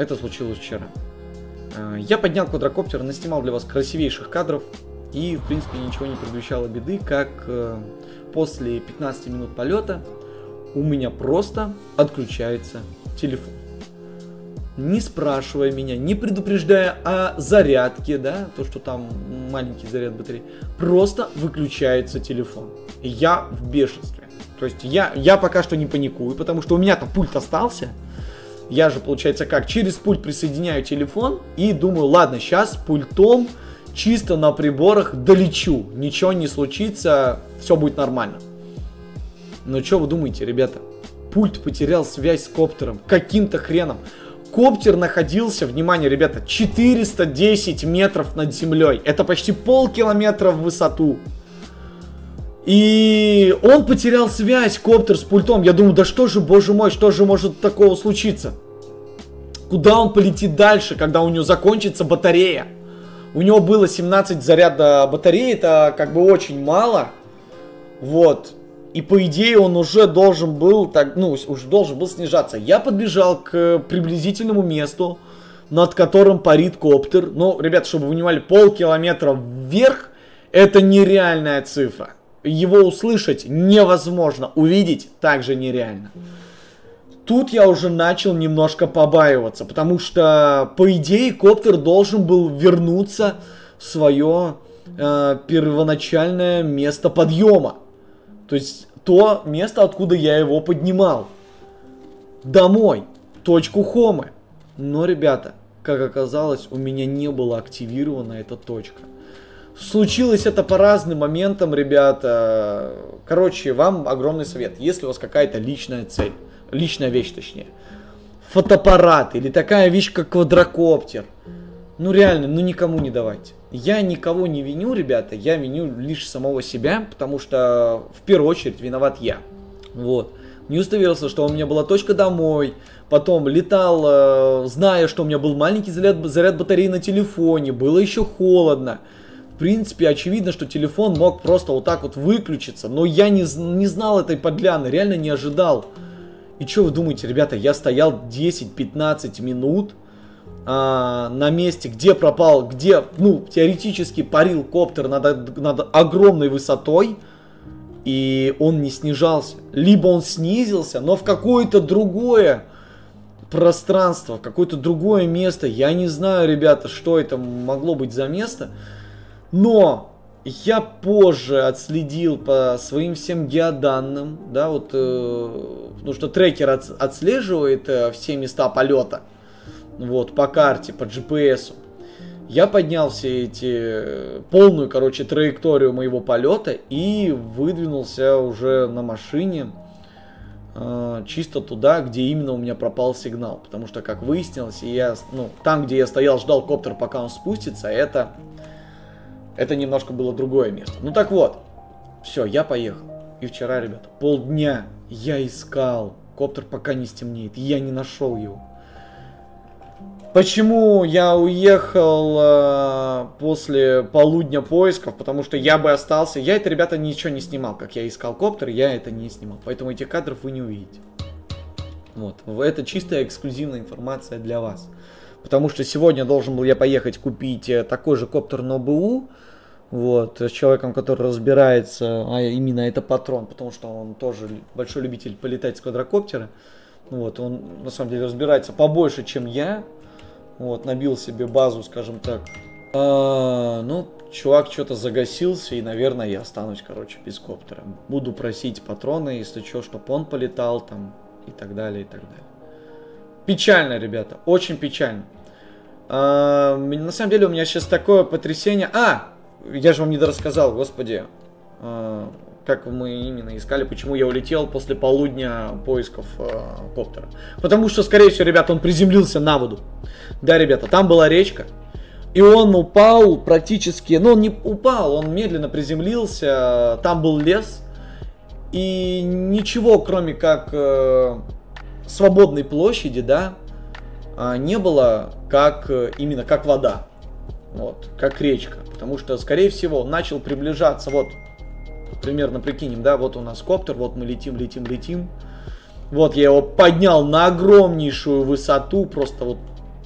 Это случилось вчера. Я поднял квадрокоптер, наснимал для вас красивейших кадров. И, в принципе, ничего не предвещало беды, как после 15 минут полета у меня просто отключается телефон. Не спрашивая меня, не предупреждая о зарядке, да, то, что там маленький заряд батареи, просто выключается телефон. И я в бешенстве. То есть я пока что не паникую, потому что у меня-то пульт остался. Я же, получается, как, через пульт присоединяю телефон и думаю, ладно, сейчас пультом чисто на приборах долечу. Ничего не случится, все будет нормально. Но что вы думаете, ребята? Пульт потерял связь с коптером. Каким-то хреном. Коптер находился, внимание, ребята, 410 метров над землей. Это почти полкилометра в высоту. И он потерял связь, коптер, с пультом. Я думаю, да что же, боже мой, что же может такого случиться? Куда он полетит дальше, когда у него закончится батарея? У него было 17 заряда батареи, это как бы очень мало. Вот. И по идее он уже должен был, уже должен был снижаться. Я подбежал к приблизительному месту, над которым парит коптер. Ну, ребята, чтобы вы понимали, полкилометра вверх, это нереальная цифра. Его услышать невозможно, увидеть также нереально. Тут я уже начал немножко побаиваться, потому что, по идее, коптер должен был вернуться в свое первоначальное место подъема. То есть, то место, откуда я его поднимал. Домой, точку Хомы. Но, ребята, как оказалось, у меня не была активирована эта точка. Случилось это по разным моментам, ребята. Короче, вам огромный совет. Если у вас какая-то личная цель, личная вещь точнее, фотоаппарат или такая вещь, как квадрокоптер, ну реально, ну никому не давайте. Я никого не виню, ребята, я виню лишь самого себя, потому что в первую очередь виноват я. Вот. Не удостоверился, что у меня была точка домой, потом летал, зная, что у меня был маленький заряд батареи на телефоне, было еще холодно. В принципе, очевидно, что телефон мог просто вот так вот выключиться, но я не знал этой подляны, реально не ожидал. И что вы думаете, ребята, я стоял 10-15 минут на месте, где пропал, где, ну, теоретически парил коптер над огромной высотой, и он не снижался. Либо он снизился, но в какое-то другое пространство, в какое-то другое место. Я не знаю, ребята, что это могло быть за место, но я позже отследил по своим всем геоданным, да, вот, потому что трекер отслеживает все места полета, вот, по карте, по GPS. Я поднял все эти, полную, короче, траекторию моего полета и выдвинулся уже на машине чисто туда, где именно у меня пропал сигнал. Потому что, как выяснилось, там, где я стоял, ждал коптер, пока он спустится, это немножко было другое место. Ну так вот, все, я поехал. И вчера, ребята, полдня я искал коптер, пока не стемнеет. Я не нашел его. Почему я уехал после полудня поисков? Потому что я бы остался. Я это, ребята, ничего не снимал. Как я искал коптер, я это не снимал. Поэтому этих кадров вы не увидите. Вот. Это чистая эксклюзивная информация для вас. Потому что сегодня должен был я поехать купить такой же коптер на ОБУ. Вот, с человеком, который разбирается, а именно это патрон, потому что он тоже большой любитель полетать с квадрокоптера. Вот, он на самом деле разбирается побольше, чем я. Вот, набил себе базу, скажем так. Ну, чувак что-то загасился, и, наверное, я останусь, короче, без коптера. Буду просить патроны, если что, чтобы он полетал там, и так далее, и так далее. Печально, ребята, очень печально. На самом деле у меня сейчас такое потрясение. Я же вам не дорассказал, господи, как мы именно искали, почему я улетел после полудня поисков коптера. Потому что, скорее всего, ребята, он приземлился на воду. Да, ребята, там была речка, и он упал практически, ну, он не упал, он медленно приземлился, там был лес, и ничего, кроме как свободной площади, да, не было именно как вода, вот, как речка. Потому что, скорее всего, он начал приближаться, вот, примерно прикинем, да, вот у нас коптер, вот мы летим. Вот я его поднял на огромнейшую высоту, просто вот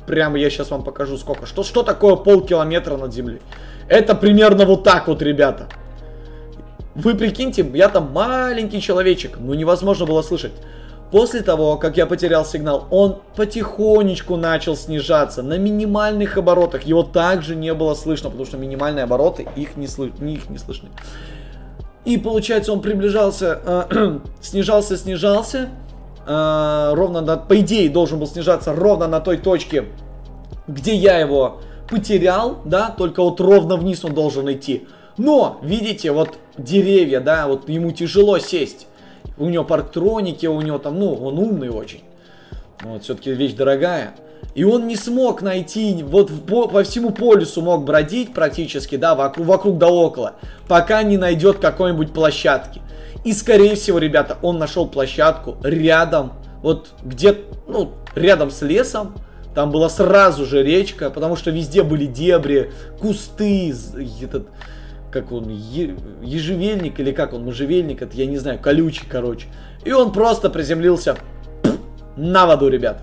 Прямо я сейчас вам покажу сколько. Что такое полкилометра над землей? Это примерно вот так вот, ребята. Вы прикиньте, я там маленький человечек, но невозможно было слышать. После того, как я потерял сигнал, он потихонечку начал снижаться на минимальных оборотах. Его также не было слышно, потому что минимальные обороты, их не слышны. И получается, он приближался, снижался, ровно, по идее, должен был снижаться ровно на той точке, где я его потерял, да, только вот ровно вниз он должен идти. Но, видите, вот деревья, да, вот ему тяжело сесть. У него парктроники, у него там, ну, он умный очень. Вот, все-таки вещь дорогая. И он не смог найти, вот по всему полюсу мог бродить практически, да, вокруг да около, пока не найдет какой-нибудь площадки. И, скорее всего, ребята, он нашел площадку рядом, вот где, ну, рядом с лесом. Там была сразу же речка, потому что везде были дебри, кусты, этот, как он, ежевельник или как он, можжевельник, это я не знаю, колючий, короче. И он просто приземлился на воду, ребята.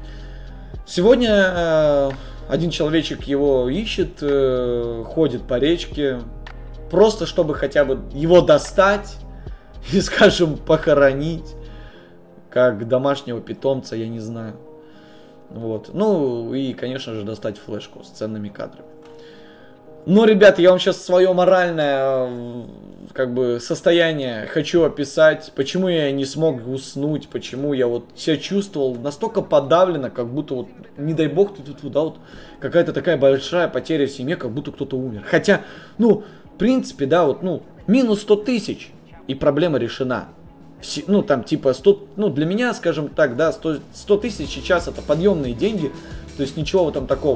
Сегодня один человечек его ищет, ходит по речке, просто чтобы хотя бы его достать и, скажем, похоронить, как домашнего питомца, я не знаю. Вот. Ну и, конечно же, достать флешку с ценными кадрами. Но, ребята, я вам сейчас свое моральное, как бы, состояние хочу описать. Почему я не смог уснуть, почему я вот себя чувствовал настолько подавленно, как будто вот, не дай бог, да, вот какая-то такая большая потеря в семье, как будто кто-то умер. Хотя, ну, в принципе, да, вот, ну, минус 100 тысяч, и проблема решена. Ну, там, типа, 100, ну, для меня, скажем так, да, 100 тысяч сейчас это подъемные деньги, то есть ничего там такого.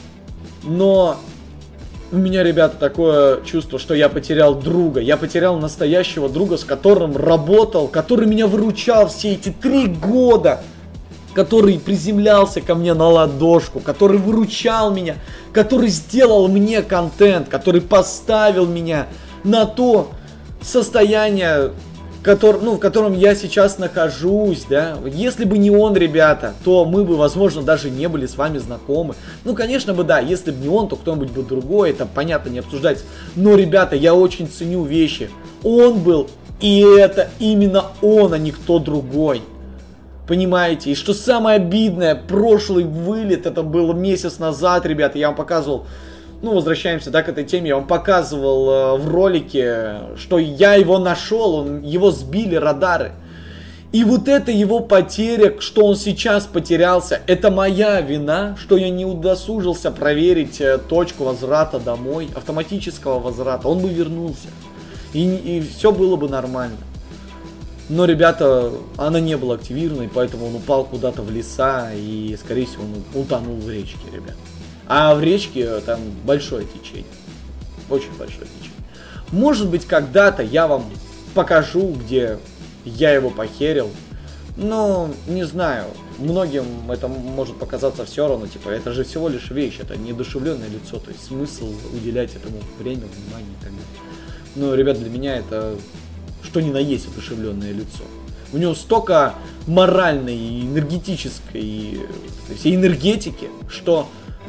Но у меня, ребята, такое чувство, что я потерял друга, я потерял настоящего друга, с которым работал, который меня выручал все эти 3 года, который приземлялся ко мне на ладошку, который выручал меня, который сделал мне контент, который поставил меня на то состояние, в котором я сейчас нахожусь, да. Если бы не он, ребята, то мы бы, возможно, даже не были с вами знакомы. Ну, конечно бы, да, если бы не он, то кто-нибудь бы другой, это, понятно, не обсуждается. Но, ребята, я очень ценю вещи. Он был, и это именно он, а не кто другой. Понимаете? И что самое обидное, прошлый вылет, это было месяц назад, ребята, я вам показывал. Ну, возвращаемся, да, к этой теме. Я вам показывал в ролике, что я его нашел, его сбили радары. И вот это его потеря, что он сейчас потерялся, это моя вина, что я не удосужился проверить точку возврата домой, автоматического возврата. Он бы вернулся, и все было бы нормально. Но, ребята, она не была активирована, поэтому он упал куда-то в леса, и, скорее всего, он утонул в речке, ребят. А в речке там большое течение. Очень большое течение. Может быть, когда-то я вам покажу, где я его похерил. Но, не знаю, многим это может показаться все равно. Типа, это же всего лишь вещь, это неодушевленное лицо. То есть смысл уделять этому время, внимание и так далее. Но, ребят, для меня это что ни на есть одушевленное лицо. У него столько моральной и энергетической, всей энергетики, что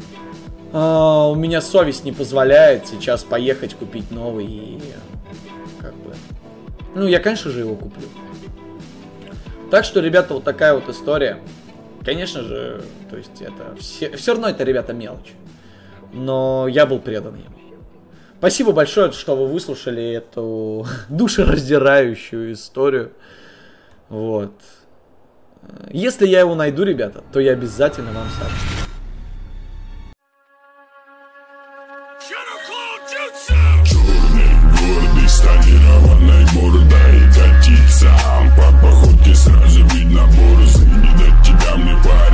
у меня совесть не позволяет сейчас поехать купить новый и как бы... Ну, я, конечно же, его куплю. Так что, ребята, вот такая вот история. Конечно же, то есть это... Все равно это, ребята, мелочь. Но я был предан ему. Спасибо большое, что вы выслушали эту душераздирающую историю. Вот. Если я его найду, ребята, то я обязательно вам сообщу. С тонированной мордой катиться по походке сразу видно борзый. Не до тебя мне парень.